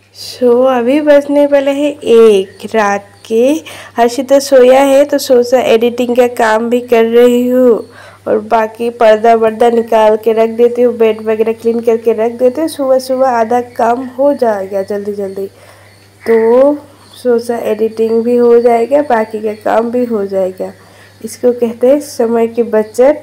अभी बजने वाले हैं 1 रात के। हर्षिता सोया है तो सोचा एडिटिंग का काम भी कर रही हूँ और बाकी पर्दा वर्दा निकाल के रख देती हूँ, बेड वगैरह क्लीन करके रख देती हूँ। सुबह सुबह आधा काम हो जाएगा जल्दी जल्दी, तो सोचा एडिटिंग भी हो जाएगा, बाकी का काम भी हो जाएगा। इसको कहते हैं समय की बचत।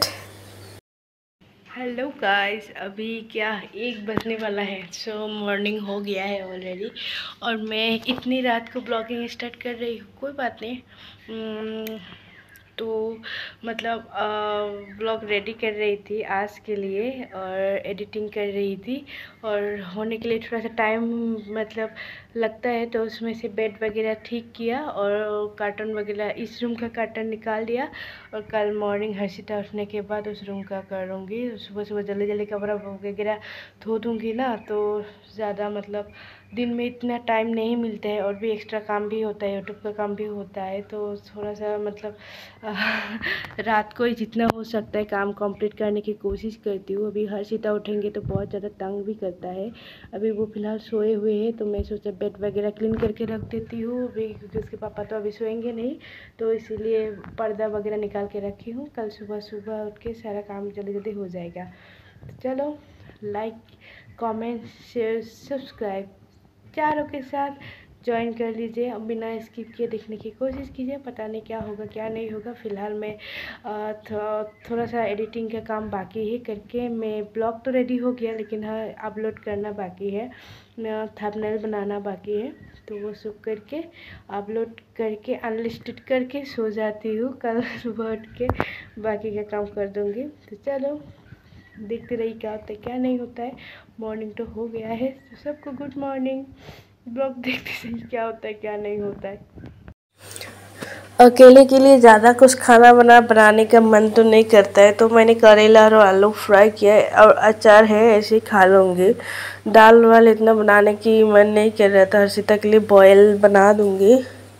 हेलो गाइस, अभी क्या 1 बजने वाला है। मॉर्निंग हो गया है ऑलरेडी और मैं इतनी रात को ब्लॉगिंग स्टार्ट कर रही हूँ। कोई बात नहीं। तो मतलब ब्लॉग रेडी कर रही थी आज के लिए और एडिटिंग कर रही थी, और होने के लिए थोड़ा सा टाइम मतलब लगता है, तो उसमें से बेड वगैरह ठीक किया और कार्टन वगैरह, इस रूम का कार्टन निकाल दिया। और कल मॉर्निंग हर्षिता उठने के बाद उस रूम का करूँगी। सुबह सुबह जल्दी जल्दी कपड़ा वगैरह धो दूँगी ना, तो ज़्यादा मतलब दिन में इतना टाइम नहीं मिलता है, और भी एक्स्ट्रा काम भी होता है, यूट्यूब का काम भी होता है, तो थोड़ा सा मतलब रात को ही जितना हो सकता है काम कंप्लीट करने की कोशिश करती हूँ। अभी हर्षिता उठेंगे तो बहुत ज़्यादा तंग भी करता है। अभी वो फ़िलहाल सोए हुए हैं, तो मैं सोचा बेड वगैरह क्लीन करके रख देती हूँ अभी, क्योंकि उसके पापा तो अभी सोएंगे नहीं, तो इसीलिए पर्दा वगैरह निकाल के रखी हूँ। कल सुबह सुबह उठ के सारा काम जल्दी जल्दी हो जाएगा। तो चलो, लाइक, कमेंट, शेयर, सब्सक्राइब चारों के साथ ज्वाइन कर लीजिए। बिना स्किप किए देखने की कोशिश कीजिए, पता नहीं क्या होगा क्या नहीं होगा। फ़िलहाल मैं थोड़ा सा एडिटिंग का काम बाकी है करके, मैं ब्लॉग तो रेडी हो गया, लेकिन हाँ अपलोड करना बाकी है, थंबनेल बनाना बाकी है, तो वो सब करके अपलोड करके अनलिस्टेड करके सो जाती हूँ। कल सुबह उठ के बाकी का काम कर दूँगी। तो चलो देखते रहिए क्या होता है क्या नहीं होता है। मॉर्निंग तो हो गया है, तो सबको गुड मॉर्निंग। ब्लॉग देखते रहिए क्या होता है क्या नहीं होता है। अकेले के लिए ज़्यादा कुछ खाना बनाने का मन तो नहीं करता है, तो मैंने करेला और आलू फ्राई किया है और अचार है, ऐसे ही खा लूँगी। दाल वाल इतना बनाने की मन नहीं कर रहा था। हर्षिता के लिए बॉयल बना दूँगी।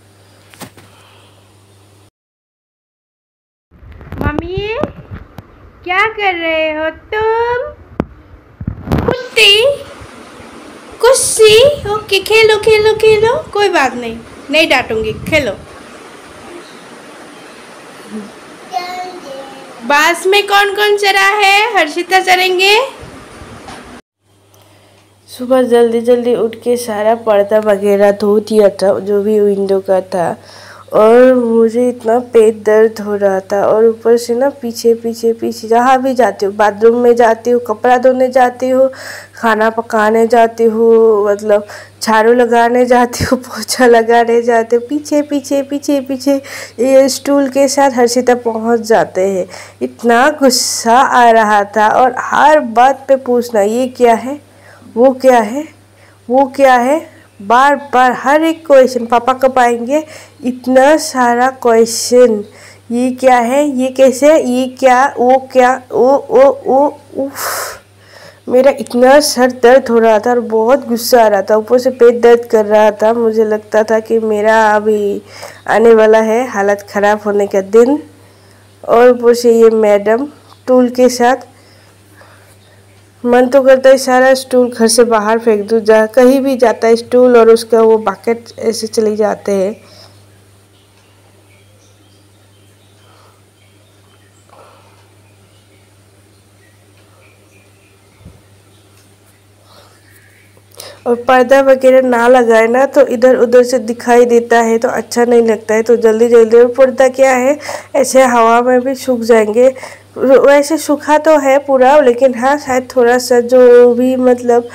मम्मी क्या कर रहे हो तुम? कुर्सी ओके, खेलो खेलो खेलो, कोई बात नहीं, नहीं डांटूंगी, खेलो। बास में कौन कौन चरा है? हर्षिता चरेंगे। सुबह जल्दी जल्दी उठ के सारा पर्दा वगैरह धो दिया था, जो भी विंडो का था, और मुझे इतना पेट दर्द हो रहा था, और ऊपर से ना पीछे पीछे पीछे जहाँ भी जाती हूँ, बाथरूम में जाती हूँ, कपड़ा धोने जाती हूँ, खाना पकाने जाती हूँ, मतलब झाड़ू लगाने जाती हूँ, पोछा लगाने जाती हूँ, पीछे पीछे पीछे पीछे ये स्टूल के साथ हर्षिता पहुँच जाते हैं। इतना गुस्सा आ रहा था, और हर बात पे पूछना, ये क्या है, वो क्या है, वो क्या है, बार बार हर एक क्वेश्चन। पापा कब आएंगे, इतना सारा क्वेश्चन, ये क्या है, ये कैसे, ये क्या, वो क्या, ओ उफ। मेरा इतना सर दर्द हो रहा था और बहुत गुस्सा आ रहा था, ऊपर से पेट दर्द कर रहा था। मुझे लगता था कि मेरा अभी आने वाला है हालत ख़राब होने का दिन, और ऊपर से ये मैडम टूल के साथ। मन तो करता है सारा स्टूल घर से बाहर फेंक दूँ, जहाँ कहीं भी जाता है स्टूल और उसका वो बकेट ऐसे चले जाते हैं। और पर्दा वगैरह ना लगाए ना तो इधर उधर से दिखाई देता है, तो अच्छा नहीं लगता है, तो जल्दी जल्दी। और पर्दा क्या है, ऐसे हवा में भी सूख जाएंगे। वैसे सूखा तो है पूरा, लेकिन हाँ शायद थोड़ा सा जो भी मतलब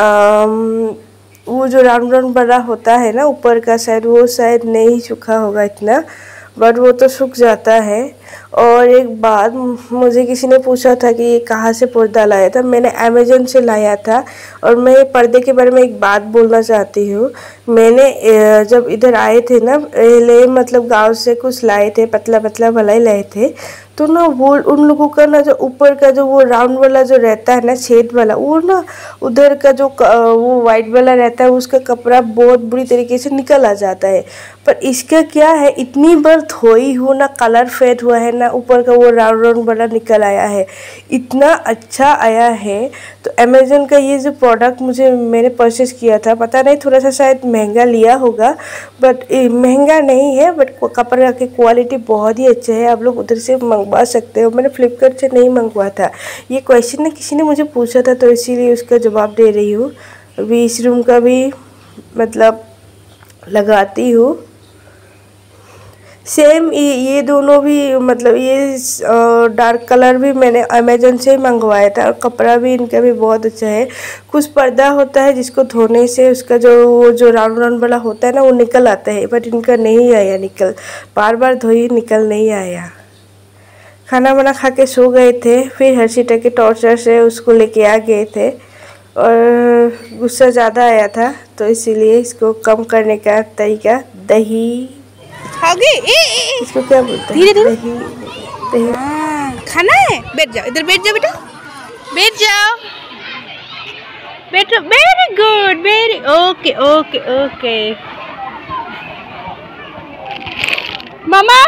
वो जो राउंड राउंड बड़ा होता है ना ऊपर का साइड, वो शायद नहीं सूखा होगा इतना, बट वो तो सूख जाता है। और एक बात, मुझे किसी ने पूछा था कि ये कहाँ से पर्दा लाया था। मैंने अमेज़न से लाया था। और मैं पर्दे के बारे में एक बात बोलना चाहती हूँ। मैंने जब इधर आए थे ना पहले, मतलब गांव से कुछ लाए थे, पतला पतला वाला ही लाए थे, तो ना वो उन लोगों का ना जो ऊपर का जो वो राउंड वाला जो रहता है ना, छेद वाला, वो ना उधर का जो वो वाइट वाला रहता है, उसका कपड़ा बहुत बुरी तरीके से निकल आ जाता है। पर इसका क्या है, इतनी बार धोई हूँ ना, कलर फेड हुआ है ना, ऊपर का वो राउंड राउंड वाला निकल आया है, इतना अच्छा आया है। तो अमेज़न का ये जो प्रोडक्ट मैंने परचेज़ किया था, पता नहीं थोड़ा सा शायद महंगा लिया होगा, बट महंगा नहीं है, बट कपड़ा की क्वालिटी बहुत ही अच्छा है। आप लोग उधर से मंगवा सकते हो। मैंने फ्लिपकार्ट से नहीं मंगवा था। ये क्वेश्चन ना किसी ने मुझे पूछा था, तो इसीलिए उसका जवाब दे रही हूँ। अभी इस रूम का भी मतलब लगाती हूँ। सेम ये दोनों भी मतलब ये डार्क कलर भी मैंने अमेज़न से ही मंगवाया था, और कपड़ा भी इनका भी बहुत अच्छा है। कुछ पर्दा होता है जिसको धोने से उसका जो राउंड राउंड वाला होता है ना, वो निकल आता है, बट इनका नहीं आया निकल। बार बार धोई निकल नहीं आया। खाना वाना खा के सो गए थे, फिर हर्षिता के टॉर्चर से उसको लेके आ गए थे, और गुस्सा ज़्यादा आया था, तो इसीलिए इसको कम करने का तरीका दही, इसको क्या बोलते हैं, धीरे धीरे दही खाना है। बैठ जाओ, इधर बैठ जाओ बेटा, बैठ जाओ, बैठो। Very good, very okay okay okay. मामा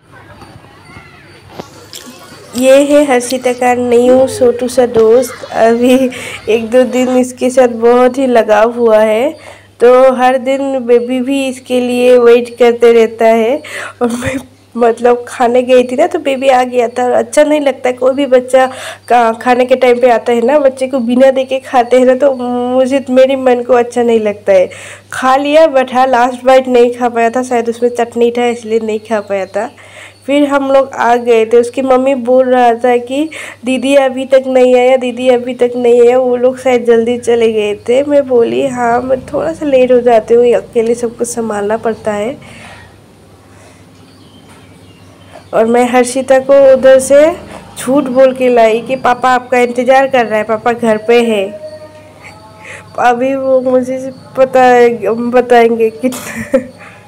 ये है हर्षिता का न्यू छोटू सा दोस्त। अभी 1-2 दिन इसके साथ बहुत ही लगाव हुआ है, तो हर दिन बेबी भी इसके लिए वेट करते रहता है। और मैं मतलब खाने गई थी ना, तो बेबी आ गया था। अच्छा नहीं लगता, कोई भी बच्चा खाने के टाइम पे आता है ना, बच्चे को बिना देखे खाते हैं ना, तो मेरी मन को अच्छा नहीं लगता है। खा लिया, बट हाँ लास्ट बाइट नहीं खा पाया था, शायद उसमें चटनी था इसलिए नहीं खा पाया था। फिर हम लोग आ गए थे। उसकी मम्मी बोल रहा था कि दीदी अभी तक नहीं आया, दीदी अभी तक नहीं आया। वो लोग शायद जल्दी चले गए थे। मैं बोली हाँ, मैं थोड़ा सा लेट हो जाती हूँ, अकेले सब कुछ संभालना पड़ता है। और मैं हर्षिता को उधर से झूठ बोल के लाई कि पापा आपका इंतज़ार कर रहा है, पापा घर पे है। अभी वो मुझे बताएंगे कितना।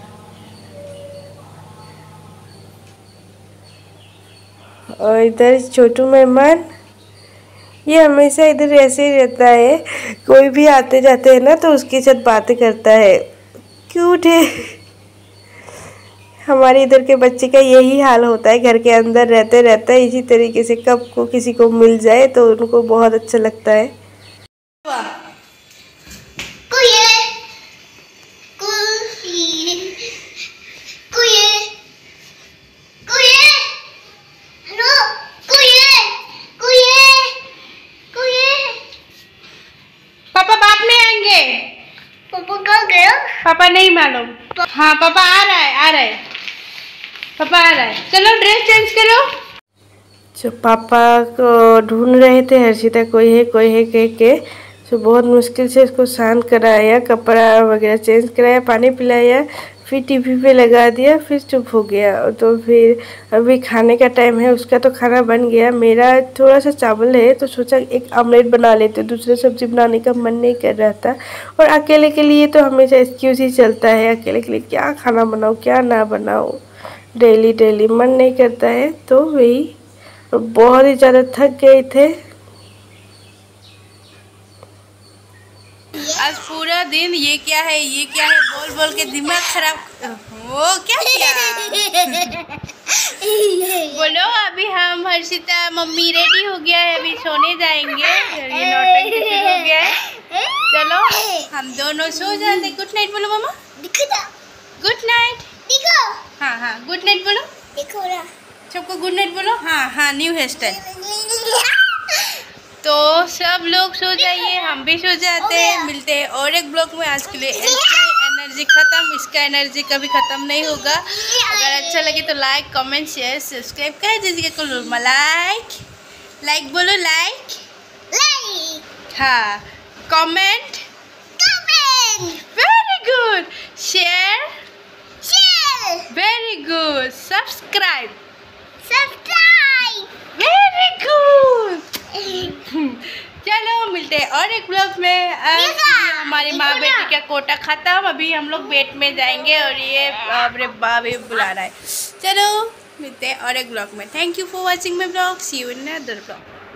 और इधर छोटू मेहमान, ये हमेशा इधर ऐसे ही रहता है। कोई भी आते जाते हैं ना, तो उसके साथ बातें करता है। क्यूट है। हमारे इधर के बच्चे का यही हाल होता है, घर के अंदर रहते रहते हैं इसी तरीके से। कब को किसी को मिल जाए तो उनको बहुत अच्छा लगता है। पापा बाद में आएंगे। पापा कहाँ गया? पापा नहीं मालूम। हाँ पापा आ रहा है, आ रहा है, पापा आ रहा है। चलो ड्रेस चेंज करो। जो पापा को ढूंढ रहे थे, हर्षिता कोई है कह के, तो बहुत मुश्किल से इसको शांत कराया, कपड़ा वगैरह चेंज कराया, पानी पिलाया, फिर टीवी पे लगा दिया, फिर चुप हो गया। तो फिर अभी खाने का टाइम है। उसका तो खाना बन गया, मेरा थोड़ा सा चावल है, तो सोचा एक ऑमलेट बना लेते। दूसरे सब्जी बनाने का मन नहीं कर रहा था, और अकेले के लिए तो हमेशा एक्सक्यूज ही चलता है। अकेले के लिए क्या खाना बनाऊँ क्या ना बनाऊँ, डेली डेली मन नहीं करता है। तो वही बहुत ही ज़्यादा थक गए थे। आज पूरा दिन ये क्या है बोल बोल के दिमाग खराब। वो क्या किया? बोलो। अभी हम हर्षिता मम्मी रेडी हो गया है, अभी सोने जाएंगे। ये नौटंकी शुरू हो गया है। चलो हम दोनों सो जाते। गुड नाइट बोलो मामा। Good night. हाँ हाँ गुड नाइट बोलो। सबको गुड नाइट बोलो। हाँ हाँ न्यू हेयर स्टाइल। तो सब लोग सो जाइए, हम भी सो जाते हैं। मिलते हैं और एक ब्लॉग में। आज के लिए एनर्जी खत्म, इसका एनर्जी कभी खत्म नहीं होगा। अगर अच्छा लगे तो लाइक कमेंट शेयर सब्सक्राइब कर दीजिएगा। को लाइक बोलो, लाइक हाँ, comment very good, share very good, subscribe very good. चलो मिलते हैं और एक ब्लॉग में। हमारी माँ बेटी का कोटा खत्म, अभी हम लोग बेट में जाएंगे, और ये अपने बाबी बुला रहा है। चलो मिलते हैं और एक ब्लॉग में। Thank you for watching my blog. See you in other blog.